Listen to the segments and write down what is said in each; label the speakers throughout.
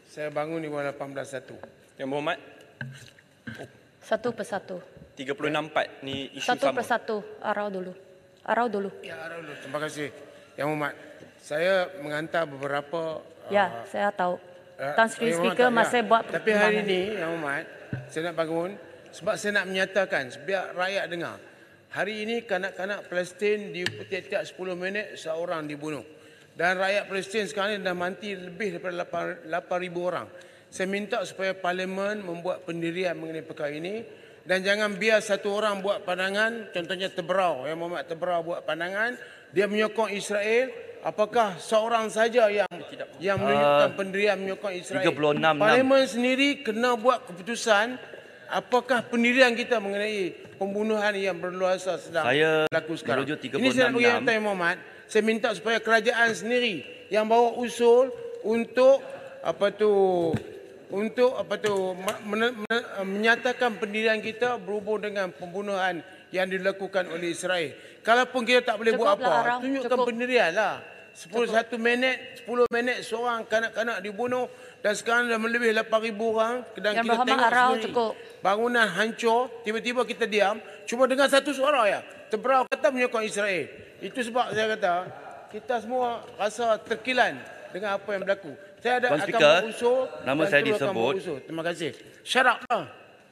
Speaker 1: Saya bangun di bawah 18.1.
Speaker 2: Yang Berhormat,
Speaker 3: Satu persatu.
Speaker 2: 36.4 ni isu
Speaker 3: Satu
Speaker 2: sama.
Speaker 3: persatu. Arau dulu. Arau dulu.
Speaker 1: Ya, dulu. Terima kasih. Yang Hormat, saya mengantar beberapa...
Speaker 3: Ya, saya tahu. Tan Sri
Speaker 1: Yang Hormat
Speaker 3: Speaker
Speaker 1: tak,
Speaker 3: masih buat
Speaker 1: Tapi hari
Speaker 3: pertimbangan.
Speaker 1: ini, Yang Hormat, saya nak bangun sebab saya nak menyatakan, biar rakyat dengar. Hari ini kanak-kanak Palestin di tiap-tiap 10 minit seorang dibunuh. Dan rakyat Palestin sekarang ini dah mati lebih daripada 8,000 orang. Saya minta supaya Parlimen membuat pendirian mengenai perkara ini. Dan jangan biar satu orang buat pandangan, contohnya Tebrau, Yang Muhammad Tebrau buat pandangan, dia menyokong Israel. Apakah seorang saja yang menunjukkan pendirian menyokong Israel?
Speaker 4: 36.
Speaker 1: Parlimen sendiri kena buat keputusan apakah pendirian kita mengenai pembunuhan yang berluasa sedang berlaku sekarang. Ini saya nak bagi yang Tuan Muhammad. Saya minta supaya kerajaan sendiri yang bawa usul untuk menyatakan pendirian kita berhubung dengan pembunuhan yang dilakukan oleh Israel. Kalaupun kita tak boleh buat apa, tunjukkan pendirian lah. 10 minit seorang kanak-kanak dibunuh dan sekarang dah lebih 8,000 orang dan
Speaker 3: Yang
Speaker 1: kita tengok sendiri.
Speaker 3: cukup.
Speaker 1: Bangunan hancur, tiba-tiba kita diam, cuma dengar satu suara ya. Tebrau kata menyokong Israel. Itu sebab saya kata kita semua rasa terkilan dengan apa yang berlaku. Saya
Speaker 4: Tuan
Speaker 1: akan
Speaker 4: Speaker,
Speaker 1: berusul
Speaker 4: nama
Speaker 1: dan
Speaker 4: saya
Speaker 1: terus akan
Speaker 4: disebut.
Speaker 1: berusul. Terima kasih. Shut up lah.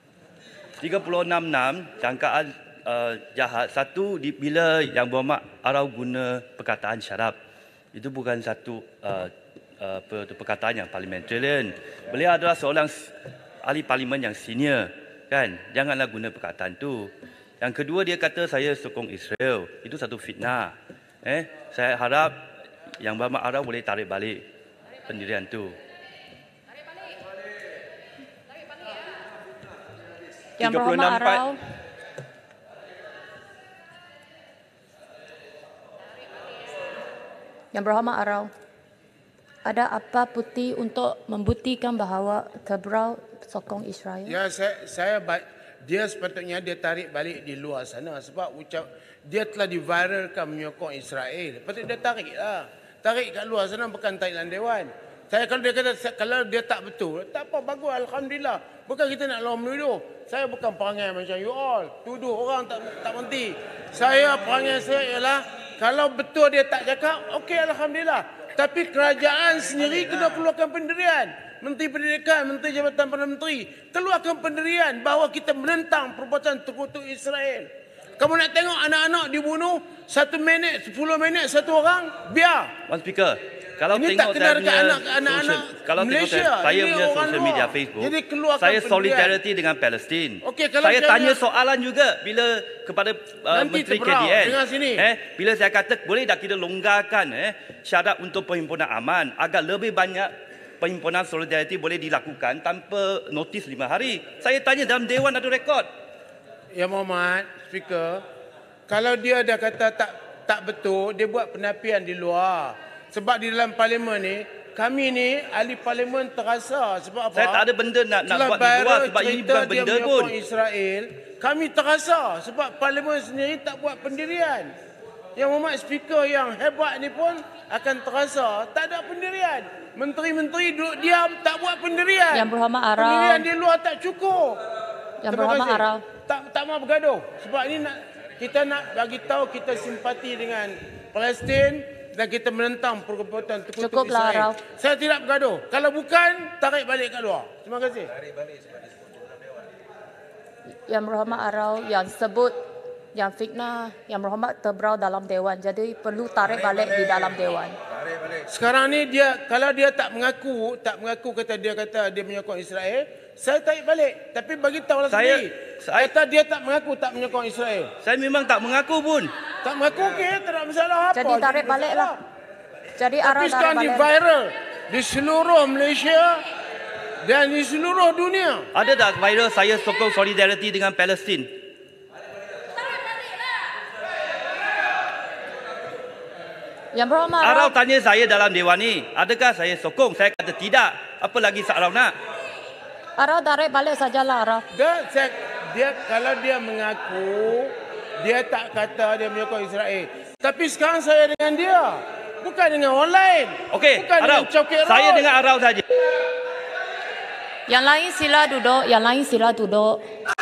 Speaker 4: 366 jangkaan jahat. Satu, bila Yang Berhormat Arau guna perkataan syarab. Itu bukan satu perkataan yang parliamentarian. Beliau adalah seorang ahli parlimen yang senior, kan? Janganlah guna perkataan tu. Yang kedua, dia kata saya sokong Israel. Itu satu fitnah. Saya harap Yang Berhormat Arau boleh tarik balik pendirian tu.
Speaker 3: Yang Berhormat Arau. Yang Berhormat Arau. Ada apa bukti untuk membuktikan bahawa Tebrau sokong Israel?
Speaker 1: Ya, dia sepatutnya dia tarik balik di luar sana sebab dia telah diviralkan menyokong Israel. Patut dia tarik lah. Tarik kat luar sana bukan tarik dalam dewan. Kalau dia kata kalau dia tak betul, tak apa, bagus, alhamdulillah. Bukan kita nak lawan menuduh. Saya bukan perangai macam you all. Tuduh orang tak berhenti. Perangai saya ialah kalau betul dia tak cakap, okey, alhamdulillah. Tapi kerajaan sendiri kena keluarkan pendirian. Menteri Pendidikan, Menteri Jabatan Perdana Menteri, keluarkan pendirian bahawa kita menentang perbuatan terkutuk Israel. Kamu nak tengok anak-anak dibunuh 1 minit, 10 minit satu orang, biar.
Speaker 4: Tuan Speaker, kalau
Speaker 1: Ini
Speaker 4: tengok
Speaker 1: tak kena
Speaker 4: saya
Speaker 1: dekat
Speaker 4: punya
Speaker 1: anak-anak
Speaker 4: kalau tengok
Speaker 1: Malaysia.
Speaker 4: saya
Speaker 1: Ini
Speaker 4: punya
Speaker 1: orang
Speaker 4: social
Speaker 1: luar.
Speaker 4: media Facebook,
Speaker 1: Jadi keluarkan
Speaker 4: saya
Speaker 1: pendirian.
Speaker 4: solidariti dengan Palestin.
Speaker 1: Okey, kalau
Speaker 4: Saya
Speaker 1: dia
Speaker 4: tanya
Speaker 1: nak-
Speaker 4: soalan juga bila kepada
Speaker 1: Nanti
Speaker 4: Menteri
Speaker 1: Tebrau,
Speaker 4: KDN.
Speaker 1: dengar sini.
Speaker 4: Bila saya kata boleh tak kita longgarkan syarat untuk perhimpunan aman agar lebih banyak perhimpunan solidariti boleh dilakukan tanpa notis 5 hari. Saya tanya dalam Dewan ada rekod.
Speaker 1: Ya Muhammad, Speaker, kalau dia dah kata tak betul, dia buat penapian di luar. Sebab di dalam parlimen ni, kami ni ahli parlimen terasa. Sebab apa?
Speaker 4: Saya tak ada benda nak buat di luar sebab ini bukan benda
Speaker 1: dia
Speaker 4: pun.
Speaker 1: menyokong Israel, kami terasa sebab parlimen sendiri tak buat pendirian. Yang Muhammad Speaker yang hebat ni pun akan terasa tak ada pendirian. Menteri-menteri duduk diam tak buat pendirian.
Speaker 3: Yang Berhormat Arau.
Speaker 1: Pendirian di luar tak cukup.
Speaker 3: Yang
Speaker 1: Terima
Speaker 3: Berhormat
Speaker 1: kasih.
Speaker 3: Arau.
Speaker 1: Tak mau bergaduh. Sebab ini kita nak bagi tahu kita simpati dengan Palestin dan kita menentang perbuatan terkutuk
Speaker 3: Cukuplah,
Speaker 1: Israel.
Speaker 3: Arau.
Speaker 1: Saya tidak bergaduh. Kalau bukan, tarik balik kat luar. Terima kasih.
Speaker 3: Yang Berhormat Arau yang sebut yang fitnah Yang Berhormat Tebrau dalam Dewan. Jadi perlu tarik balik di dalam Dewan.
Speaker 1: Sekarang ni kalau dia tak mengaku kata dia menyokong Israel, saya tarik balik. Tapi bagi tahulah sendiri. Kata dia tak mengaku tak menyokong Israel.
Speaker 4: Saya memang tak mengaku pun.
Speaker 1: Tak mengaku, okey, tak ada masalah apa.
Speaker 3: Jadi tarik baliklah. Jadi Arau
Speaker 1: Tapi
Speaker 3: tarik
Speaker 1: sekarang di
Speaker 3: balik.
Speaker 1: viral di seluruh Malaysia dan di seluruh dunia.
Speaker 4: Ada tak viral saya sokong solidariti dengan Palestin?
Speaker 3: Yang Berhormat
Speaker 4: Arau
Speaker 3: Arau.
Speaker 4: tanya saya dalam dewan ni, adakah saya sokong? Saya kata tidak. Apa lagi Arau nak?
Speaker 3: Arau tarik balik sajalah Arau.
Speaker 1: Kalau dia mengaku, dia tak kata dia menyokong Israel. Tapi sekarang saya dengan dia. Bukan dengan orang lain.
Speaker 4: Okey,
Speaker 1: Bukan
Speaker 4: Arau.
Speaker 1: dengan Cokek Road.
Speaker 4: Saya dengan Arau saja.
Speaker 3: Yang lain sila duduk, yang lain sila duduk.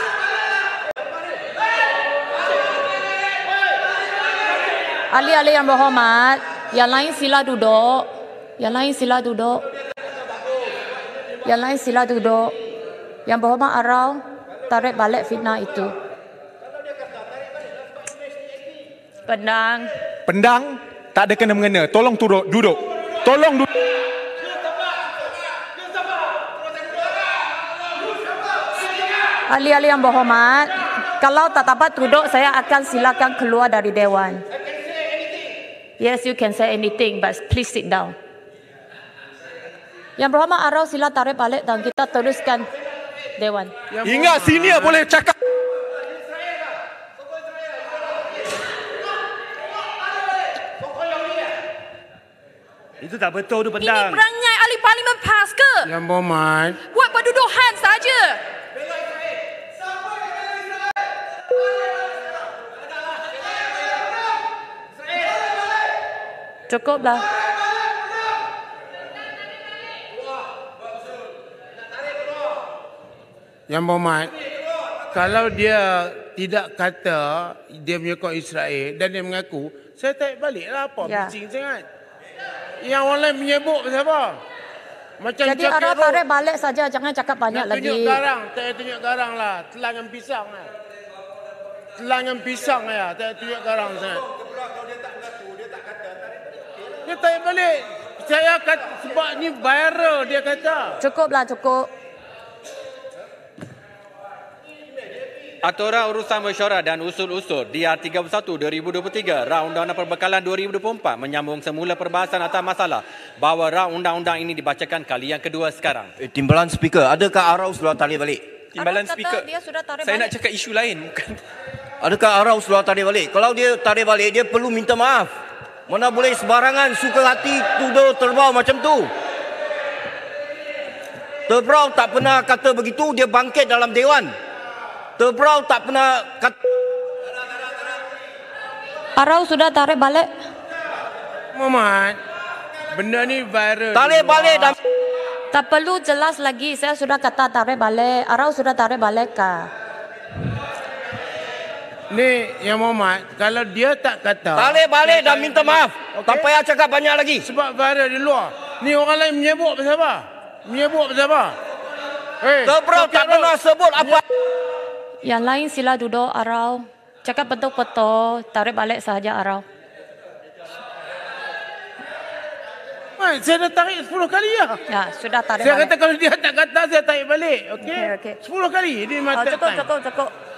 Speaker 3: Ahli-ahli yang berhormat, yang lain sila duduk. Yang lain sila duduk. Yang lain sila duduk. Yang berhormat Arau, tarik balik fitnah itu. Pendang.
Speaker 5: Pendang tak ada kena-mengena. Tolong duduk. Tolong duduk.
Speaker 3: Ahli-ahli yang berhormat, kalau tak dapat duduk, saya akan silakan keluar dari Dewan. Yes, you can say anything, but please sit down. Yang berhormat Arau, sila tarik balik dan kita teruskan Dewan.
Speaker 5: Ingat senior boleh cakap.
Speaker 4: Itu tak betul tu
Speaker 6: Ini
Speaker 4: pendang.
Speaker 6: perangai ahli parlimen PAS ke?
Speaker 1: Yang berhormat,
Speaker 6: Buat pendudukan saja.
Speaker 3: Cukuplah.
Speaker 1: Yang berhormat, kalau dia tidak kata dia menyokong Israel dan dia mengaku, saya tarik balik lah apa
Speaker 3: Ya.
Speaker 1: bising sangat. Yang orang lain menyebut pasal apa? Macam
Speaker 3: Jadi
Speaker 1: Jackie
Speaker 3: Arau
Speaker 1: Road.
Speaker 3: tarik balik saja, jangan cakap banyak
Speaker 1: Nak tunjuk
Speaker 3: lagi.
Speaker 1: garang, tak payah tunjuk garang lah. Telan dengan pisang lah. Telan dengan pisang lah, tak payah tunjuk garang sangat. Dia tarik balik. Saya kata, sebab ni viral dia kata.
Speaker 3: Cukuplah, cukup.
Speaker 2: Aturan Urusan Mesyuarat dan Usul-Usul DR 31 2023 Rau Undang-Undang Perbekalan 2024 menyambung semula perbahasan atas masalah bahawa rau undang-undang ini dibacakan kali yang kedua sekarang.
Speaker 7: Timbalan speaker, adakah Arau sudah tarik balik?
Speaker 2: Timbalan
Speaker 3: Arau kata
Speaker 2: speaker.
Speaker 3: dia sudah tarik
Speaker 2: Saya nak
Speaker 3: balik.
Speaker 2: cakap isu lain bukan.
Speaker 7: Adakah Arau sudah tarik balik? Kalau dia tarik balik, dia perlu minta maaf. Mana boleh sebarangan suka hati tuduh terbau macam tu. Terbrau tak pernah kata begitu, dia bangkit dalam Dewan. Terbrau tak pernah kata.
Speaker 3: Arau sudah tarik balik.
Speaker 1: Muhammad, benda ni viral.
Speaker 7: Tarik
Speaker 1: di luar.
Speaker 7: balik dan
Speaker 3: Tak perlu jelas lagi. Saya sudah kata tarik balik. Arau sudah tarik balik kah?
Speaker 1: Ni yang Muhammad, kalau dia tak kata.
Speaker 7: tarik balik
Speaker 1: dia
Speaker 7: dan minta maaf.
Speaker 1: Okey?
Speaker 7: Tak payah cakap banyak lagi.
Speaker 1: Sebab viral di luar. Ni orang lain menyebut pasal apa? Menyebut pasal apa? Hey,
Speaker 7: Terbrau tak pernah sebut apa.
Speaker 3: Yang lain sila duduk, Arau. Cakap betul-betul. Tarik balik sahaja, Arau.
Speaker 1: Man, saya dah tarik 10 kali lah.
Speaker 3: Ya, sudah tarik
Speaker 1: Saya
Speaker 3: balik.
Speaker 1: kata kalau dia tak kata, saya tarik balik. Okey?
Speaker 3: Okey.
Speaker 1: 10 kali. Ini
Speaker 3: Oh,
Speaker 1: mata
Speaker 3: cukup, cukup, cukup.